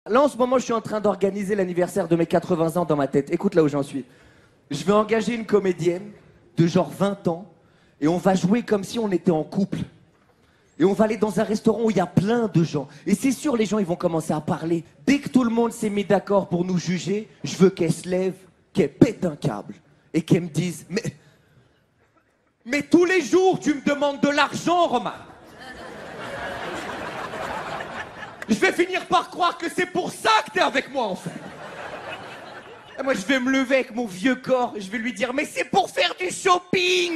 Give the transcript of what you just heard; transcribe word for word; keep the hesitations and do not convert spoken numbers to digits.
Là, en ce moment, je suis en train d'organiser l'anniversaire de mes quatre-vingts ans dans ma tête. Écoute là où j'en suis. Je vais engager une comédienne de genre vingt ans et on va jouer comme si on était en couple. Et on va aller dans un restaurant où il y a plein de gens. Et c'est sûr, les gens, ils vont commencer à parler. Dès que tout le monde s'est mis d'accord pour nous juger, je veux qu'elle se lève, qu'elle pète un câble et qu'elle me dise « Mais... Mais tous les jours, tu me demandes de l'argent, Romain !» Je vais finir par croire que c'est pour ça que t'es avec moi, en fait. Et moi, je vais me lever avec mon vieux corps et je vais lui dire « Mais c'est pour faire du shopping !»